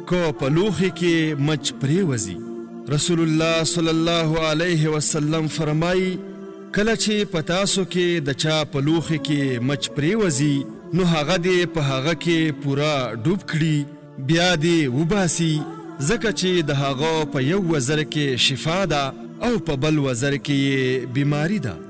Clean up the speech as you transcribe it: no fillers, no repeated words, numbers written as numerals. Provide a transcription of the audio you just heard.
کو په لوښي کې مچ پریوزي. رسول الله صلی الله علیه وسلم فرمایي کله چې په تاسو کې د چا په لوښي کې مچ پریوزي نو هغه دې په هغه کې پورا ډوب کړي بیا دې وباسي ځکه چې د هغه په یو وزر کې شفا ده او په بل وزر کې بیماری ده.